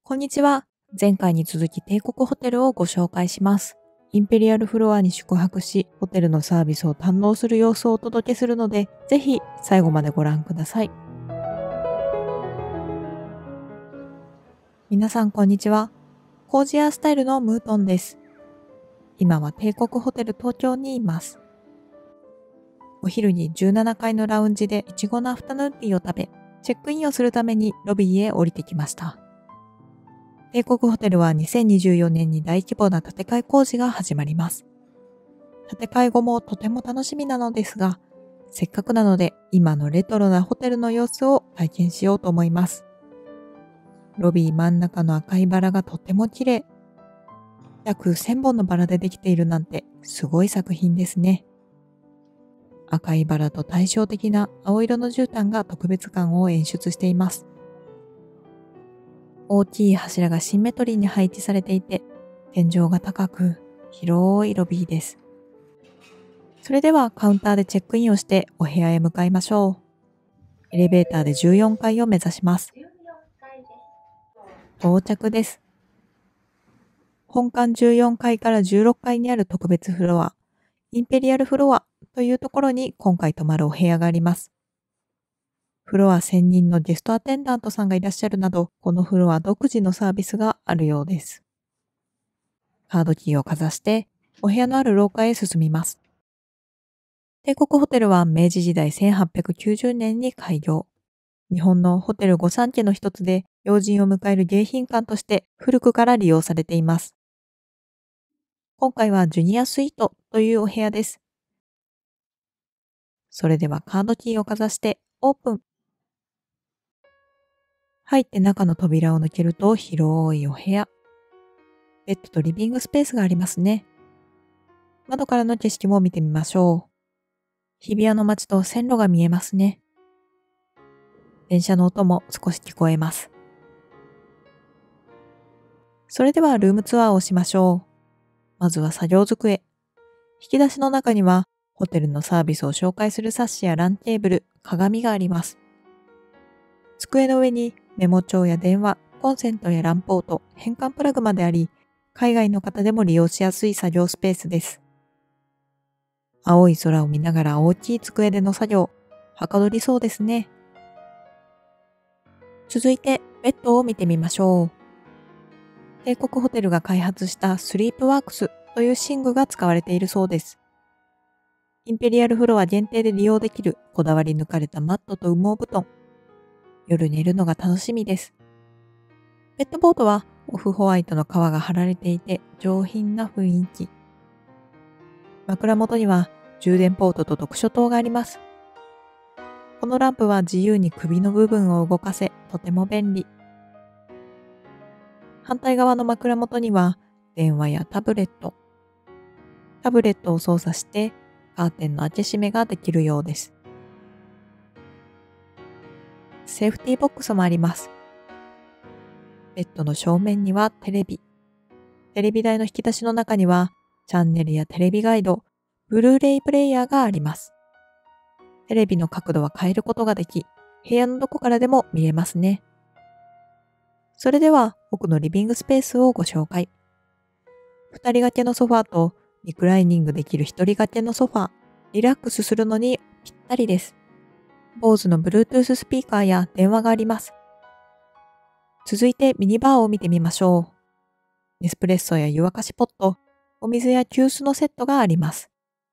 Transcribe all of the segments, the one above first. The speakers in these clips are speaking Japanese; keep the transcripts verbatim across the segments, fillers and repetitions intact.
こんにちは。前回に続き帝国ホテルをご紹介します。インペリアルフロアに宿泊し、ホテルのサービスを堪能する様子をお届けするので、ぜひ最後までご覧ください。皆さんこんにちは。コージアースタイルのムートンです。今は帝国ホテル東京にいます。お昼にじゅうななかいのラウンジでイチゴのアフタヌーンティーを食べ、チェックインをするためにロビーへ降りてきました。帝国ホテルはにせんにじゅうよねんに大規模な建て替え工事が始まります。建て替え後もとても楽しみなのですが、せっかくなので今のレトロなホテルの様子を体験しようと思います。ロビー真ん中の赤いバラがとても綺麗。約せんぼんのバラでできているなんてすごい作品ですね。赤いバラと対照的な青色の絨毯が特別感を演出しています。大きい柱がシンメトリーに配置されていて、天井が高く広いロビーです。それではカウンターでチェックインをしてお部屋へ向かいましょう。エレベーターでじゅうよんかいを目指します。到着です。本館じゅうよんかいからじゅうろっかいにある特別フロア、インペリアルフロアというところに今回泊まるお部屋があります。フロア専任のゲストアテンダントさんがいらっしゃるなど、このフロア独自のサービスがあるようです。カードキーをかざして、お部屋のある廊下へ進みます。帝国ホテルは明治時代せんはっぴゃくきゅうじゅうねんに開業。日本のホテル御三家の一つで、要人を迎える迎賓館として古くから利用されています。今回はジュニアスイートというお部屋です。それではカードキーをかざしてオープン。入って中の扉を抜けると広いお部屋。ベッドとリビングスペースがありますね。窓からの景色も見てみましょう。日比谷の街と線路が見えますね。電車の音も少し聞こえます。それではルームツアーをしましょう。まずは作業机。引き出しの中にはホテルのサービスを紹介する冊子やランテーブル、鏡があります。机の上にメモ帳や電話、コンセントやランポート、変換プラグまであり、海外の方でも利用しやすい作業スペースです。青い空を見ながら大きい机での作業、はかどりそうですね。続いてベッドを見てみましょう。帝国ホテルが開発したスリープワークスという寝具が使われているそうです。インペリアルフロア限定で利用できるこだわり抜かれたマットと羽毛布団。夜寝るのが楽しみです。ベッドボードはオフホワイトの革が貼られていて上品な雰囲気。枕元には充電ポートと読書灯があります。このランプは自由に首の部分を動かせ、とても便利。反対側の枕元には電話やタブレット。タブレットを操作してカーテンの開け閉めができるようです。セーフティーボックスもあります。ベッドの正面にはテレビ。テレビ台の引き出しの中にはチャンネルやテレビガイド、ブルーレイプレイヤーがあります。テレビの角度は変えることができ、部屋のどこからでも見れますね。それでは奥のリビングスペースをご紹介。二人掛けのソファーとリクライニングできる一人掛けのソファー、リラックスするのにぴったりです。ボーズの Bluetooth スピーカーや電話があります。続いてミニバーを見てみましょう。ネスプレッソや湯沸かしポット、お水や急須のセットがあります。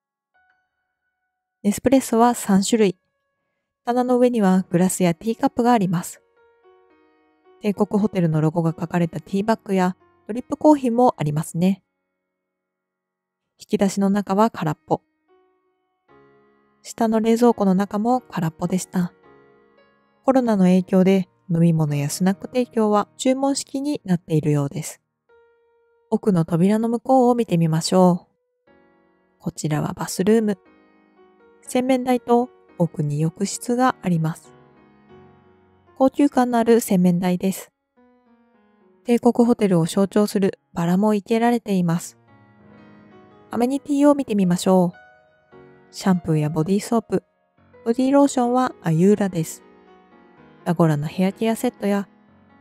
ネスプレッソはさんしゅるい。棚の上にはグラスやティーカップがあります。帝国ホテルのロゴが書かれたティーバッグやドリップコーヒーもありますね。引き出しの中は空っぽ。下の冷蔵庫の中も空っぽでした。コロナの影響で飲み物やスナック提供は注文式になっているようです。奥の扉の向こうを見てみましょう。こちらはバスルーム。洗面台と奥に浴室があります。高級感のある洗面台です。帝国ホテルを象徴するバラも生けられています。アメニティを見てみましょう。シャンプーやボディーソープ、ボディーローションはアユーラです。ラゴラのヘアケアセットや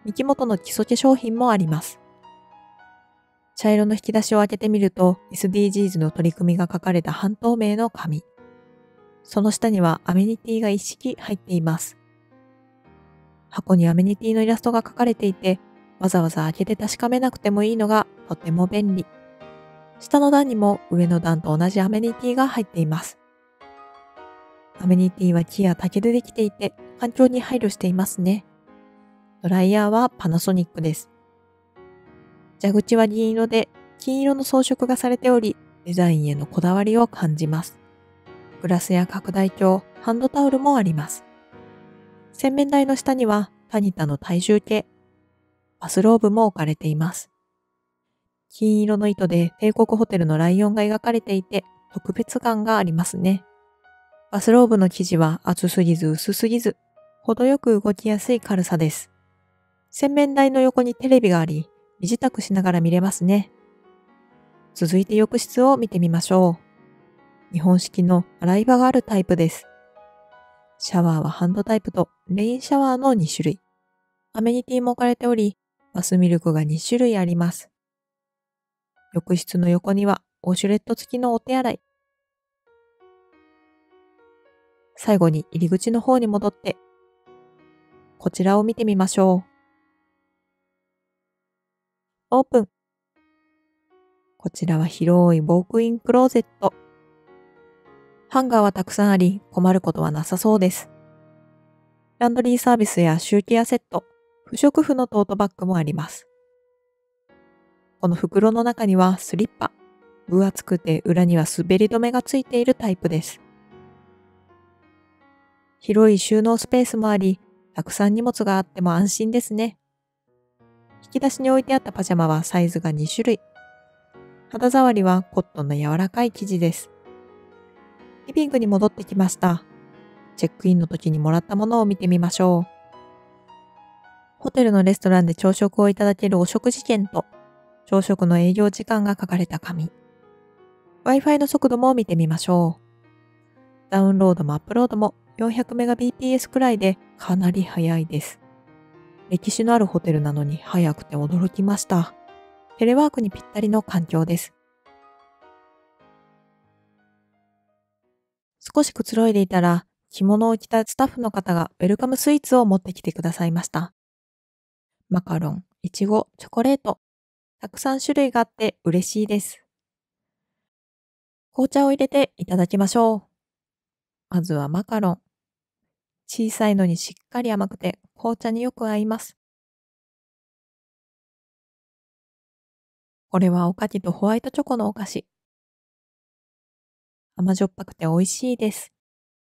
三木元の基礎化粧品もあります。茶色の引き出しを開けてみると エスディージーズ の取り組みが書かれた半透明の紙。その下にはアメニティが一式入っています。箱にアメニティのイラストが描かれていて、わざわざ開けて確かめなくてもいいのがとても便利。下の段にも上の段と同じアメニティが入っています。アメニティは木や竹でできていて環境に配慮していますね。ドライヤーはパナソニックです。蛇口は銀色で金色の装飾がされており、デザインへのこだわりを感じます。グラスや拡大鏡、ハンドタオルもあります。洗面台の下にはタニタの体重計、バスローブも置かれています。金色の糸で帝国ホテルのライオンが描かれていて特別感がありますね。バスローブの生地は厚すぎず薄すぎず、程よく動きやすい軽さです。洗面台の横にテレビがあり、身支度しながら見れますね。続いて浴室を見てみましょう。日本式の洗い場があるタイプです。シャワーはハンドタイプとレインシャワーのに種類。アメニティも置かれており、バスミルクがに種類あります。浴室の横にはウォシュレット付きのお手洗い。最後に入り口の方に戻って、こちらを見てみましょう。オープン。こちらは広いウォークインクローゼット。ハンガーはたくさんあり困ることはなさそうです。ランドリーサービスやシューケアセット、不織布のトートバッグもあります。この袋の中にはスリッパ、分厚くて裏には滑り止めがついているタイプです。広い収納スペースもあり、たくさん荷物があっても安心ですね。引き出しに置いてあったパジャマはサイズがに種類。肌触りはコットンの柔らかい生地です。リビングに戻ってきました。チェックインの時にもらったものを見てみましょう。ホテルのレストランで朝食をいただけるお食事券と、朝食の営業時間が書かれた紙。Wi-Fi の速度も見てみましょう。ダウンロードもアップロードも よんひゃくメガビーピーエス くらいでかなり速いです。歴史のあるホテルなのに速くて驚きました。テレワークにぴったりの環境です。少しくつろいでいたら、着物を着たスタッフの方がウェルカムスイーツを持ってきてくださいました。マカロン、いちご、チョコレート。たくさん種類があって嬉しいです。紅茶を入れていただきましょう。まずはマカロン。小さいのにしっかり甘くて紅茶によく合います。これはおかきとホワイトチョコのお菓子。甘じょっぱくて美味しいです。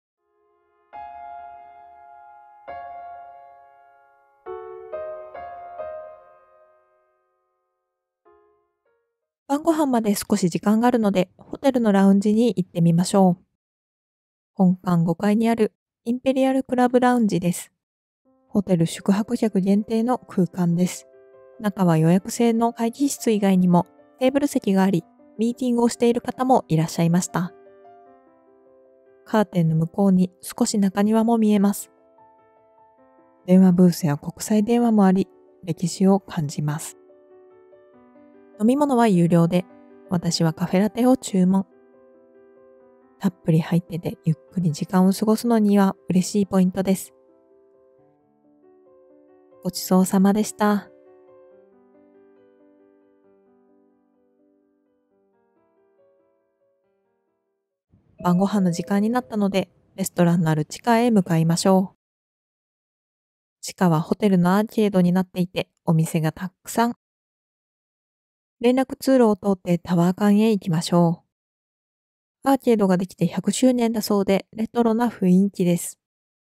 晩ご飯まで少し時間があるので、ホテルのラウンジに行ってみましょう。本館ごかいにあるインペリアルクラブラウンジです。ホテル宿泊客限定の空間です。中は予約制の会議室以外にもテーブル席があり、ミーティングをしている方もいらっしゃいました。カーテンの向こうに少し中庭も見えます。電話ブースや国際電話もあり、歴史を感じます。飲み物は有料で、私はカフェラテを注文。たっぷり入っててゆっくり時間を過ごすのには嬉しいポイントです。ごちそうさまでした。晩ご飯の時間になったので、レストランのある地下へ向かいましょう。地下はホテルのアーケードになっていて、お店がたくさん。連絡通路を通ってタワー間へ行きましょう。アーケードができてひゃくしゅうねんだそうで、レトロな雰囲気です。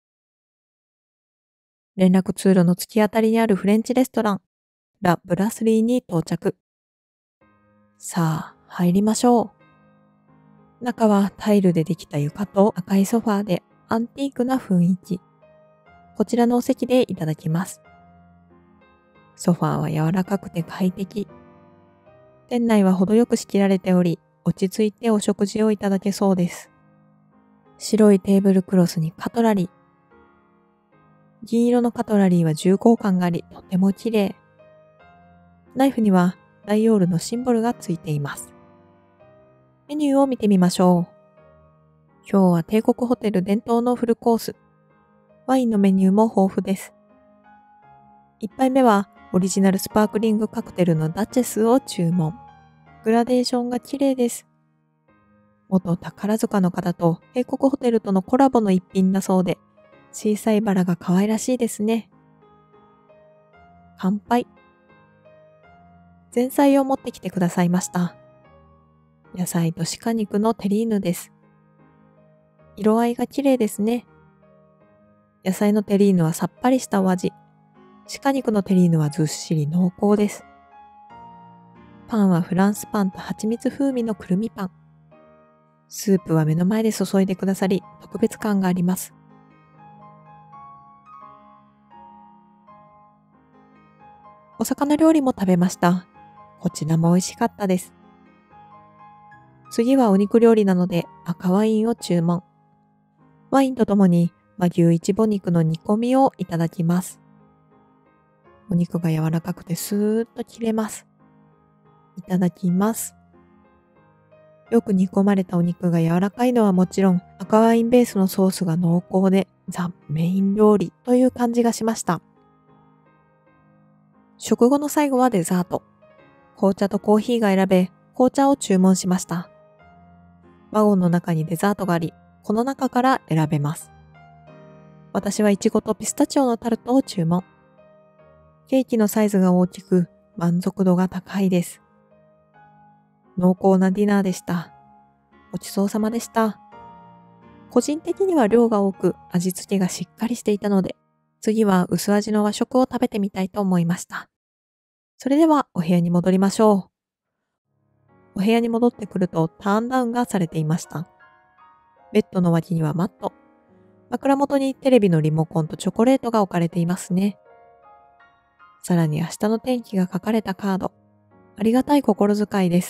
連絡通路の突き当たりにあるフレンチレストラン、ラ・ブラスリーに到着。さあ、入りましょう。中はタイルでできた床と赤いソファーでアンティークな雰囲気。こちらのお席でいただきます。ソファーは柔らかくて快適。店内は程よく仕切られており、落ち着いてお食事をいただけそうです。白いテーブルクロスにカトラリー。 銀色のカトラリーは重厚感があり、とても綺麗。ナイフにはダイオールのシンボルがついています。メニューを見てみましょう。今日は帝国ホテル伝統のフルコース。ワインのメニューも豊富です。いっぱいめはオリジナルスパークリングカクテルのダチェスを注文。グラデーションが綺麗です。元宝塚の方と帝国ホテルとのコラボの一品だそうで、小さいバラが可愛らしいですね。乾杯。前菜を持ってきてくださいました。野菜と鹿肉のテリーヌです。色合いが綺麗ですね。野菜のテリーヌはさっぱりしたお味。鹿肉のテリーヌはずっしり濃厚です。パンはフランスパンと蜂蜜風味のくるみパン。スープは目の前で注いでくださり、特別感があります。お魚料理も食べました。こちらも美味しかったです。次はお肉料理なので赤ワインを注文。ワインとともに和牛イチボ肉の煮込みをいただきます。お肉が柔らかくてスーッと切れます。いただきます。よく煮込まれたお肉が柔らかいのはもちろん、赤ワインベースのソースが濃厚でザ・メイン料理という感じがしました。食後の最後はデザート。紅茶とコーヒーが選べ、紅茶を注文しました。ワゴンの中にデザートがあり、この中から選べます。私はイチゴとピスタチオのタルトを注文。ケーキのサイズが大きく、満足度が高いです。濃厚なディナーでした。ごちそうさまでした。個人的には量が多く、味付けがしっかりしていたので、次は薄味の和食を食べてみたいと思いました。それではお部屋に戻りましょう。お部屋に戻ってくるとターンダウンがされていました。ベッドの脇にはマット。枕元にテレビのリモコンとチョコレートが置かれていますね。さらに明日の天気が書かれたカード。ありがたい心遣いです。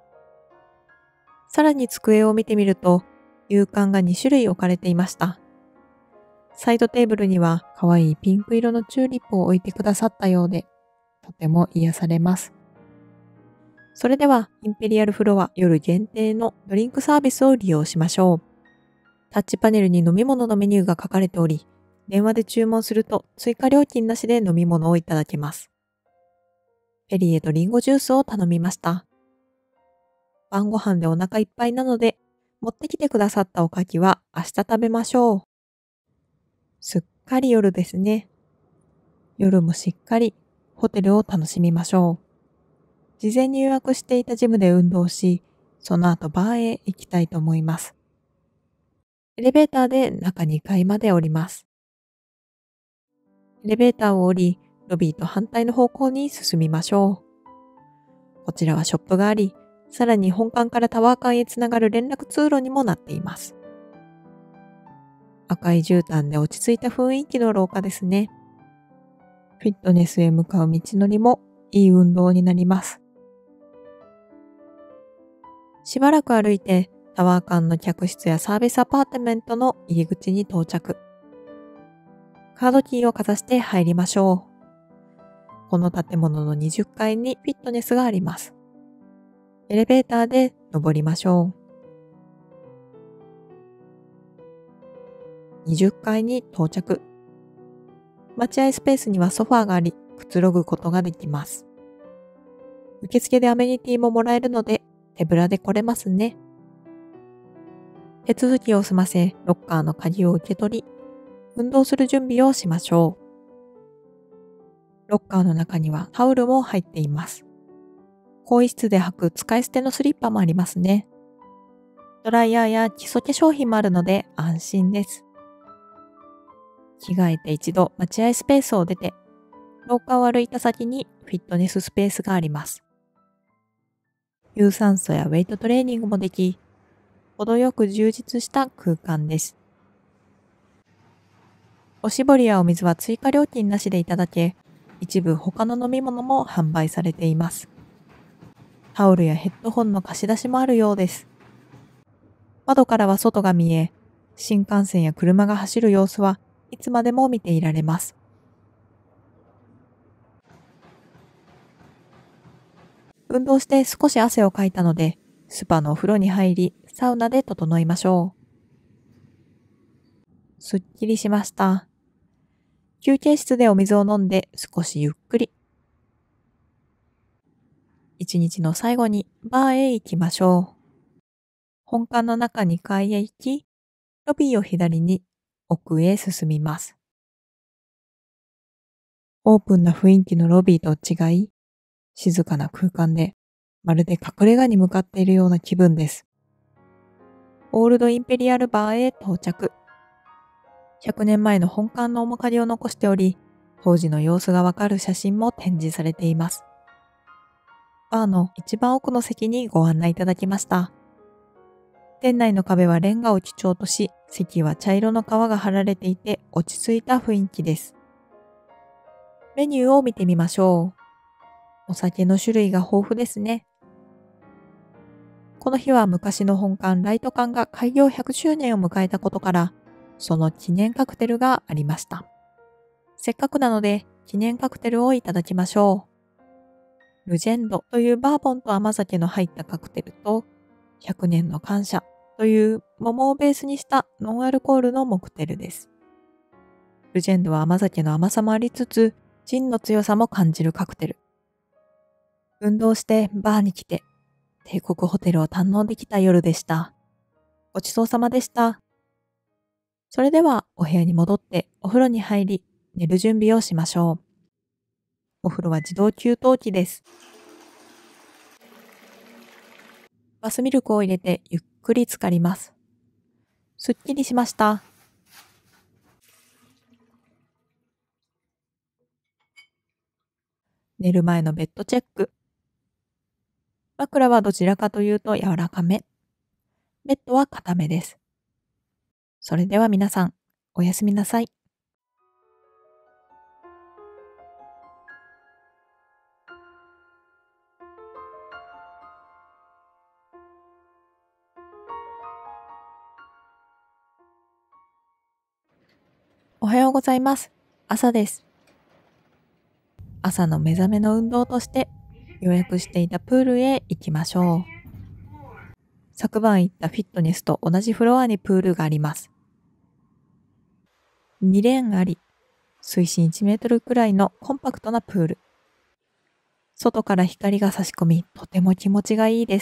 さらに机を見てみると、夕刊がに種類置かれていました。サイドテーブルには可愛いピンク色のチューリップを置いてくださったようで、とても癒されます。それでは、インペリアルフロア夜限定のドリンクサービスを利用しましょう。タッチパネルに飲み物のメニューが書かれており、電話で注文すると追加料金なしで飲み物をいただけます。ペリエとリンゴジュースを頼みました。晩ご飯でお腹いっぱいなので、持ってきてくださったおかきは明日食べましょう。すっかり夜ですね。夜もしっかりホテルを楽しみましょう。事前に予約していたジムで運動し、その後バーへ行きたいと思います。エレベーターで中にかいまで降ります。エレベーターを降り、ロビーと反対の方向に進みましょう。こちらはショップがあり、さらに本館からタワー館へつながる連絡通路にもなっています。赤い絨毯で落ち着いた雰囲気の廊下ですね。フィットネスへ向かう道のりもいい運動になります。しばらく歩いてタワー間の客室やサービスアパートメントの入り口に到着。カードキーをかざして入りましょう。この建物のにじゅっかいにフィットネスがあります。エレベーターで登りましょう。にじゅっかいに到着。待合スペースにはソファーがあり、くつろぐことができます。受付でアメニティももらえるので、手ぶらで来れますね。手続きを済ませ、ロッカーの鍵を受け取り、運動する準備をしましょう。ロッカーの中にはタオルも入っています。更衣室で履く使い捨てのスリッパもありますね。ドライヤーや基礎化粧品もあるので安心です。着替えて一度待合スペースを出て、廊下を歩いた先にフィットネススペースがあります。有酸素やウェイトトレーニングもでき、程よく充実した空間です。おしぼりやお水は追加料金なしでいただけ、一部他の飲み物も販売されています。タオルやヘッドホンの貸し出しもあるようです。窓からは外が見え、新幹線や車が走る様子はいつまでも見ていられます。運動して少し汗をかいたので、スパのお風呂に入り、サウナで整いましょう。すっきりしました。休憩室でお水を飲んで少しゆっくり。一日の最後にバーへ行きましょう。本館の中にかいへ行き、ロビーを左に奥へ進みます。オープンな雰囲気のロビーと違い、静かな空間でまるで隠れ家に向かっているような気分です。オールドインペリアルバーへ到着。ひゃくねんまえの本館の面影を残しており、当時の様子がわかる写真も展示されています。バーの一番奥の席にご案内いただきました。店内の壁はレンガを基調とし、席は茶色の革が貼られていて落ち着いた雰囲気です。メニューを見てみましょう。お酒の種類が豊富ですね。この日は昔の本館ライト館が開業ひゃくしゅうねんを迎えたことから、その記念カクテルがありました。せっかくなので記念カクテルをいただきましょう。ルジェンドというバーボンと甘酒の入ったカクテルと、ひゃくねんの感謝という桃をベースにしたノンアルコールのモクテルです。ルジェンドは甘酒の甘さもありつつ、ジンの強さも感じるカクテル。運動してバーに来て、帝国ホテルを堪能できた夜でした。ごちそうさまでした。それではお部屋に戻ってお風呂に入り、寝る準備をしましょう。お風呂は自動給湯器です。バスミルクを入れてゆっくり浸かります。すっきりしました。寝る前のベッドチェック。枕はどちらかというと柔らかめ。ベッドは硬めです。それでは皆さん、おやすみなさい。おはようございます。朝です。朝の目覚めの運動として予約していたプールへ行きましょう。昨晩行ったフィットネスと同じフロアにプールがあります。にレーンあり、水深いちメートルくらいのコンパクトなプール。外から光が差し込み、とても気持ちがいいです。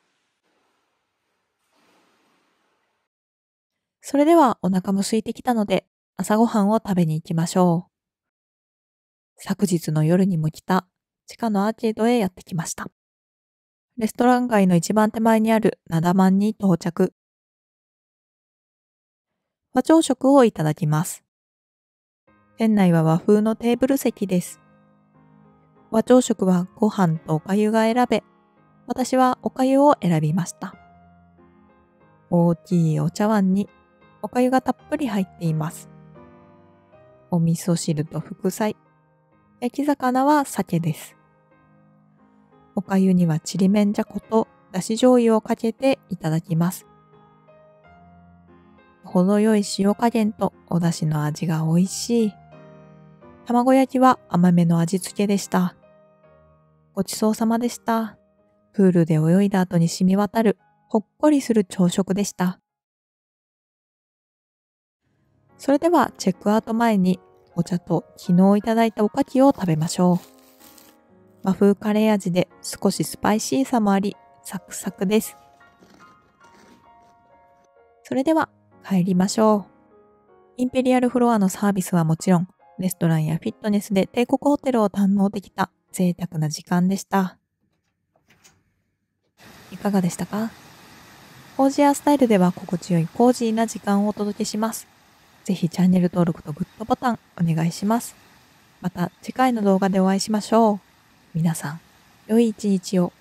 それではお腹も空いてきたので、朝ごはんを食べに行きましょう。昨日の夜にも来た地下のアーケードへやってきました。レストラン街の一番手前にあるナダマンに到着。和朝食をいただきます。店内は和風のテーブル席です。和朝食はご飯とお粥が選べ、私はお粥を選びました。大きいお茶碗にお粥がたっぷり入っています。お味噌汁と副菜、焼き魚は鮭です。お粥にはちりめんじゃことだし醤油をかけていただきます。程よい塩加減とお出汁の味が美味しい。卵焼きは甘めの味付けでした。ごちそうさまでした。プールで泳いだ後に染み渡るほっこりする朝食でした。それではチェックアウト前にお茶と昨日いただいたおかきを食べましょう。和風カレー味で少しスパイシーさもありサクサクです。それでは帰りましょう。インペリアルフロアのサービスはもちろん、レストランやフィットネスで帝国ホテルを堪能できた贅沢な時間でした。いかがでしたか？コージアスタイルでは心地よいコージーな時間をお届けします。ぜひチャンネル登録とグッドボタンお願いします。また次回の動画でお会いしましょう。皆さん、良い一日を。